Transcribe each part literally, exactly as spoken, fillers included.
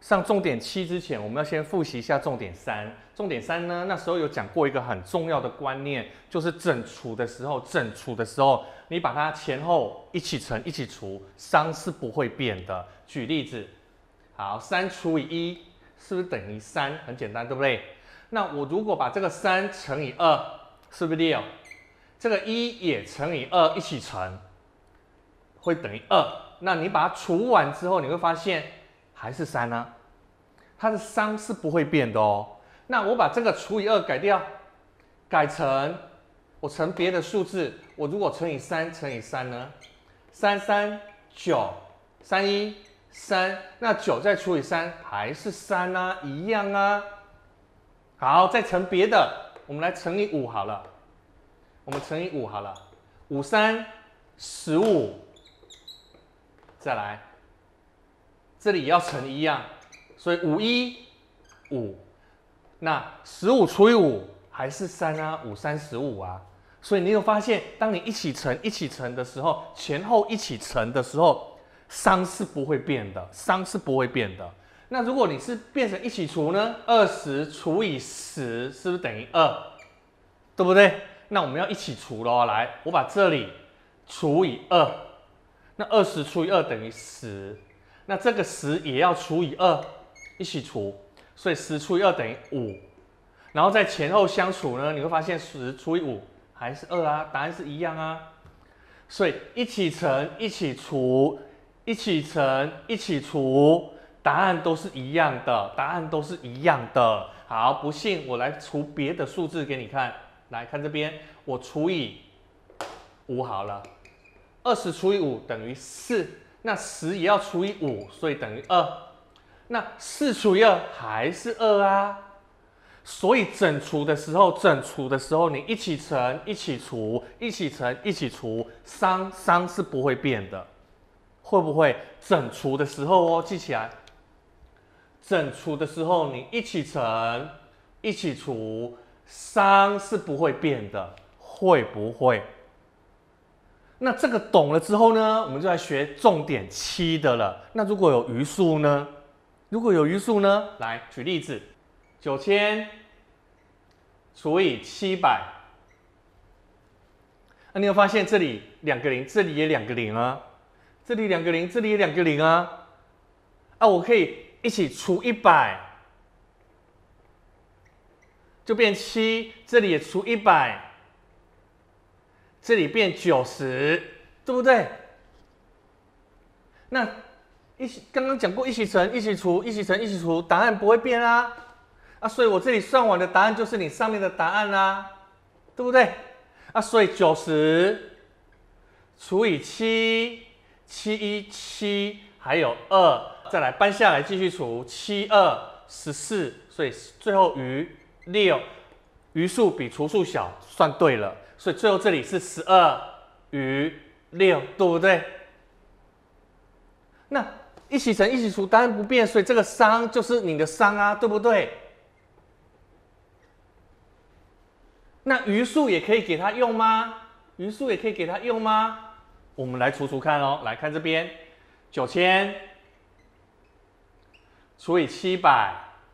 上重点七之前，我们要先复习一下重点三。重点三呢，那时候有讲过一个很重要的观念，就是整除的时候，整除的时候，你把它前后一起乘，一起除，商是不会变的。举例子，好，三除以一是不是等于三？很简单，对不对？那我如果把这个三乘以二，是不是六？这个一也乘以二，一起乘，会等于二。那你把它除完之后，你会发现还是三啊。它的商是不会变的哦。那我把这个除以二改掉，改成我乘别的数字。我如果乘以三乘以三呢？三三九，三一三，那九再除以三还是三啊，一样啊。好，再乘别的，我们来乘以五好了。我们乘以五好了，五三十五，再来，这里也要乘一样。所以五一五，那十五除以五还是三啊，五三十五啊。所以你有发现，当你一起乘一起乘的时候，前后一起乘的时候，商是不会变的，商是不会变的。那如果你是变成一起除呢？二十除以十是不是等于二？对不对？那我们要一起除咯，来，我把这里除以二，那二十除以二等于十，那这个十也要除以二。一起除，所以十除以二等于五，然后在前后相除呢，你会发现十除以五还是二啊，答案是一样啊。所以一起乘、一起除、一起乘、一起除，答案都是一样的，答案都是一样的。好，不信我来除别的数字给你看，来看这边，我除以五好了，二十除以五等于四，那十也要除以五，所以等于二。那四除以二还是二啊，所以整除的时候，整除的时候你一起乘、一起除、一起乘、一起除，商商是不会变的，会不会？整除的时候哦，记起来，整除的时候你一起乘、一起除，商是不会变的，会不会？那这个懂了之后呢，我们就来学重点七的了。那如果有余数呢？如果有余数呢？来举例子，九千除以七百，那你有发现这里两个零，这里也两个零啊，这里两个零，这里也两个零啊，啊，我可以一起除一百，就变七，这里也除一百，这里变九十，对不对？那一起刚刚讲过，一起乘、一起除、一起乘、一起除，答案不会变啊，啊，所以我这里算完的答案就是你上面的答案啦，对不对？啊，所以九十除以七，七一七，还有二，再来搬下来继续除，七二十四，所以最后余六，余数比除数小，算对了，所以最后这里是十二余六，对不对？那一起乘一起除，答案不变，所以这个商就是你的商啊，对不对？那余数也可以给它用吗？余数也可以给它用吗？我们来除除看哦，来看这边，九千除以七百，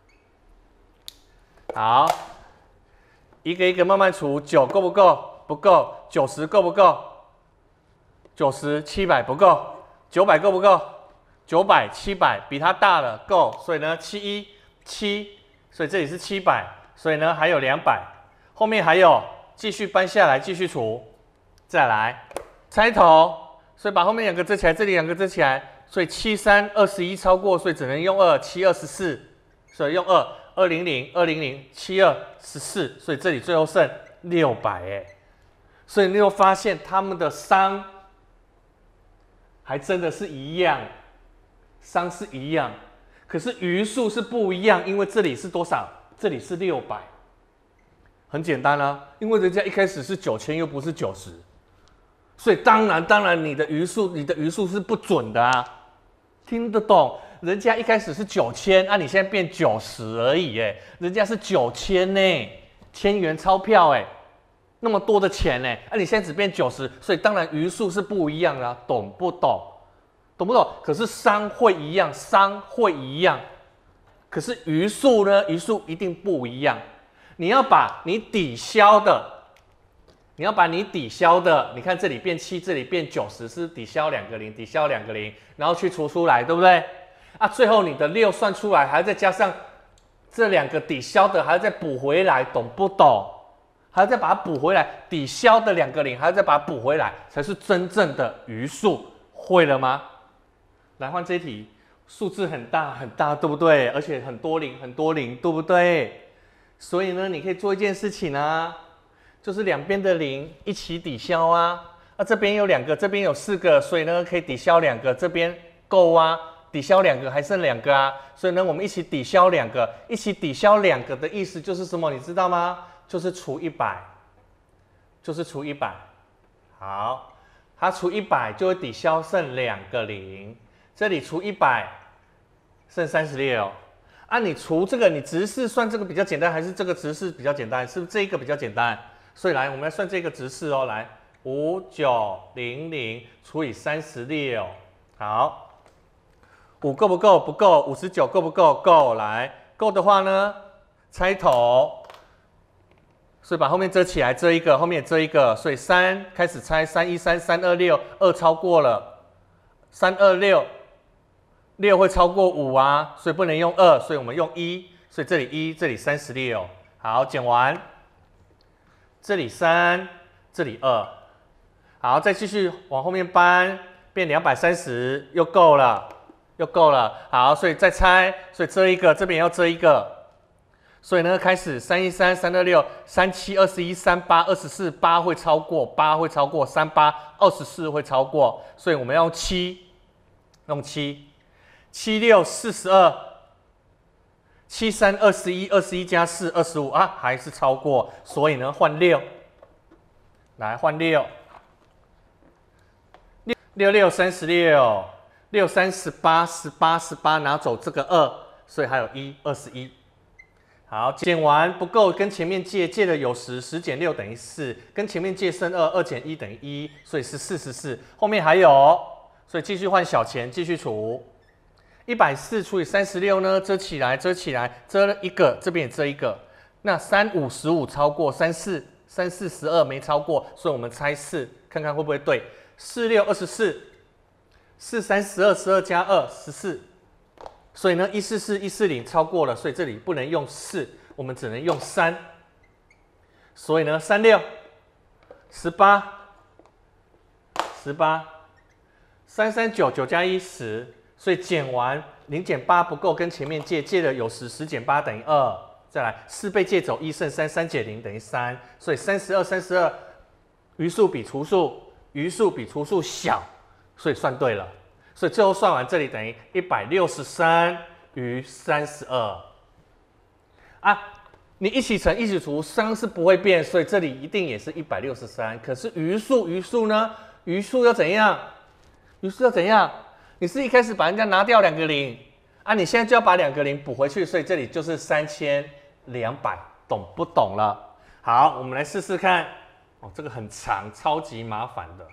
好，一个一个慢慢除，九够不够？不够，九十够不够？九十，七百不够，九百够不够？九百、七百比它大了，够，所以呢，七一七，所以这里是七百，所以呢还有两百，后面还有，继续搬下来，继续除，再来拆头，所以把后面两个折起来，这里两个折起来，所以七三二十一超过，所以只能用二，七二十四，所以用二，二零零二零零七二十四，所以这里最后剩六百哎，所以你有发现他们的商还真的是一样。商是一样，可是余数是不一样，因为这里是多少？这里是六百，很简单啊，因为人家一开始是九千，又不是九十，所以当然当然你的余数，你的余数是不准的啊，听得懂？人家一开始是九千，啊，你现在变九十而已，哎，人家是九千呢，千元钞票，哎，那么多的钱呢，啊，你现在只变九十，所以当然余数是不一样啊，懂不懂？懂不懂？可是商会一样，商会一样， 可是余数呢？余数一定不一样。你要把你抵消的，你要把你抵消的，你看这里变七，这里变九十，是抵消两个零，抵消两个零，然后去除出来，对不对？啊，最后你的六算出来，还要再加上这两个抵消的，还要再补回来，懂不懂？还要再把它补回来，抵消的两个零，还要再把它补回来，才是真正的余数，会了吗？来换这一题。数字很大很大，对不对？而且很多零很多零，对不对？所以呢，你可以做一件事情啊，就是两边的零一起抵消啊。那、啊、这边有两个，这边有四个，所以呢可以抵消两个，这边够啊，抵消两个还剩两个啊。所以呢，我们一起抵消两个，一起抵消两个的意思就是什么？你知道吗？就是除一百，就是除一百。好，它除一百就会抵消剩两个零。这里除一百，剩三十六。啊，你除这个，你直式算这个比较简单，还是这个直式比较简单？是不是这一个比较简单？所以来，我们来算这个直式哦。来，五九零零除以三十六，好，五够不够？不够。五十九够不够？够。来，够的话呢，拆头，所以把后面遮起来，遮一个，后面也遮一个，所以三开始拆，三一三，三二六，二超过了，三二六。六会超过五啊，所以不能用二，所以我们用一，所以这里一，这里三十六。好，减完，这里三，这里二。好，再继续往后面搬，变两百三十，又够了，又够了。好，所以再拆，所以遮一个，这边也要遮一个。所以呢，开始三一三，三二六，三七二十一，三八二十四，八会超过，八会超过，三八二十四会超过，所以我们要用七，用七。七六四十二，七三二十一，二十一加四二十五啊，还是超过，所以呢换六，来换六，六六六三十六，六三十八，十八十八拿走这个二，所以还有一二十一。好，减完不够，跟前面借借的有十，十减六等于四，跟前面借剩二，二减一等于一，所以是四十四。后面还有，所以继续换小钱，继续除。一百四除以三十六呢，遮起来，遮起来，遮了一个，这边也遮一个。那三五十五超过，三四三四十二没超过，所以我们拆四，看看会不会对。四六二十四，四三十二，十二加二十四，所以呢一四四一四零超过了，所以这里不能用四，我们只能用三。所以呢三六十八十八，三三九九加一十。所以减完零减八不够，跟前面借借的有十，十减八等于二。再来四被借走，一剩三，三减零等于三。所以三十二，三十二，余数比除数，余数比除数小，所以算对了。所以最后算完这里等于一百六十三余三十二。啊，你一起乘一起除，商是不会变，所以这里一定也是一百六十三。可是余数余数呢？余数要怎样？余数要怎样？你是一开始把人家拿掉两个零啊，你现在就要把两个零补回去，所以这里就是三千两百，懂不懂了？好，我们来试试看。哦，这个很长，超级麻烦的。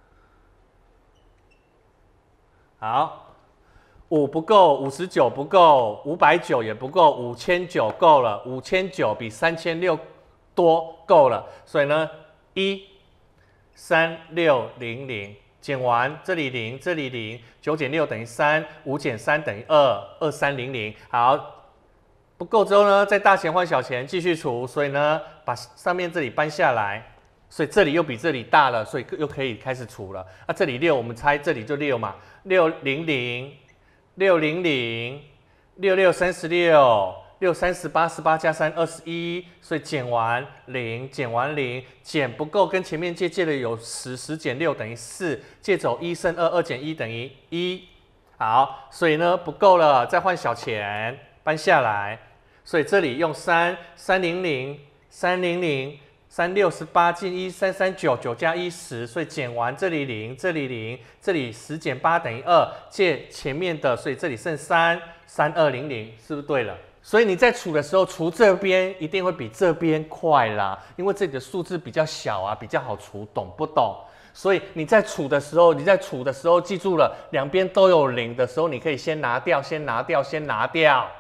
好，五不够，五十九不够，五百九也不够，五千九够了，五千九比三千六多，够了。所以呢，一三六零零。减完这里零，这里零，九减六等于三，五减三等于二，二三零零。好，不够之后呢，再大钱换小钱，继续除。所以呢，把上面这里搬下来，所以这里又比这里大了，所以又可以开始除了。啊，这里六，我们猜这里就六嘛，六零零，六零零，六六三十六。六三十八，十八加三二十一，所以减完零，减完零，减不够，跟前面借借的有十，十减六等于四，借走一剩二，二减一等于一。好，所以呢不够了，再换小钱搬下来，所以这里用三，三零零，三零零，三六十八进一，三三九，九加一十，所以减完这里零，这里零，这里十减八等于二，借前面的，所以这里剩三，三二零零，是不是对了？所以你在除的时候，除这边一定会比这边快啦，因为这里的数字比较小啊，比较好除，懂不懂？所以你在除的时候，你在除的时候，记住了，两边都有零的时候，你可以先拿掉，先拿掉，先拿掉。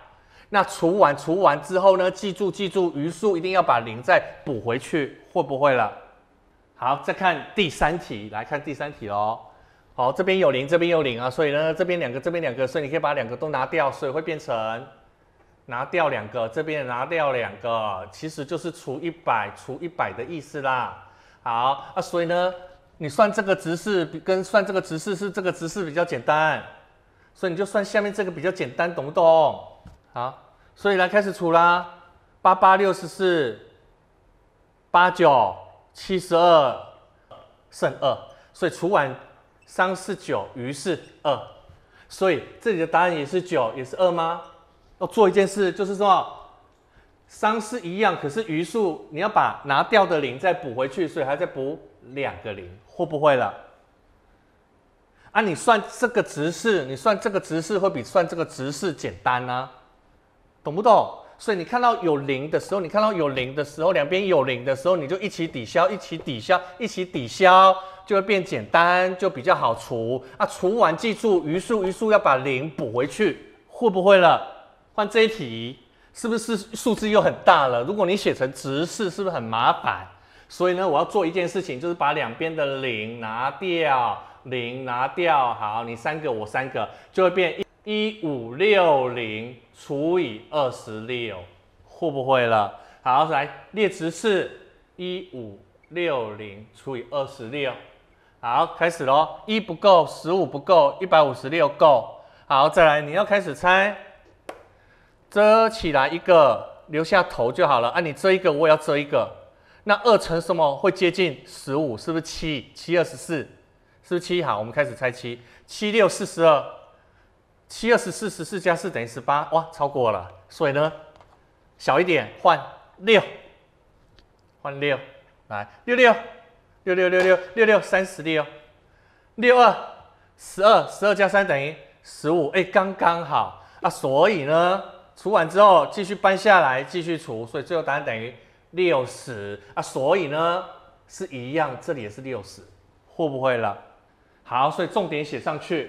那除完除完之后呢，记住记住，余数一定要把零再补回去，会不会了？好，再看第三题，来看第三题喽。好，这边有零，这边有零啊，所以呢，这边两个，这边两个，所以你可以把两个都拿掉，所以会变成拿掉两个，这边拿掉两个，其实就是除一百除一百的意思啦。好，啊，所以呢，你算这个直式跟算这个直式是这个直式比较简单，所以你就算下面这个比较简单，懂不懂？好，所以来开始除啦，八八六十四，八九七十二，剩二，所以除完三是九，余是二，所以这里的答案也是九，也是二吗？要做一件事，就是说三是一样，可是余数你要把拿掉的零再补回去，所以还再补两个零，会不会了？啊，你算这个直式，你算这个直式会比算这个直式简单啊，懂不懂？所以你看到有零的时候，你看到有零的时候，两边有零的时候，你就一起抵消，一起抵消，一起抵消，就会变简单，就比较好除啊。除完记住余数，余数要把零补回去，会不会了？换这一题，是不是数字又很大了？如果你写成直式，是不是很麻烦？所以呢，我要做一件事情，就是把两边的零拿掉，零拿掉。好，你三个，我三个，就会变一五六零除以二十六，会不会了？好，来列直式，一五六零除以二十六。好，开始咯，一不够，十五不够，一百五十六够。好，再来，你要开始猜。遮起来一个，留下头就好了。啊，你遮一个，我也要遮一个。那二乘什么会接近十五？是不是七？七二十四，是不是七？好，我们开始猜七。七六四十二，七二十四，十四加四等于十八。哇，超过了。所以呢，小一点换六，换六，来六六六六六六六六三十六，六二十二，十二加三等于十五。哎，刚刚好啊。所以呢，除完之后继续搬下来，继续除，所以最后答案等于六十啊。所以呢是一样，这里也是六十，会不会了？好，所以重点写上去。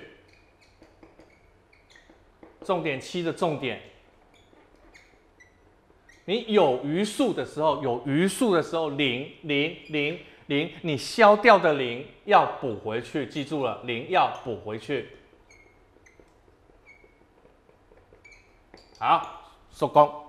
重点七的重点，你有余数的时候，有余数的时候，零零零零，你消掉的零要补回去，记住了，零要补回去。好，收工。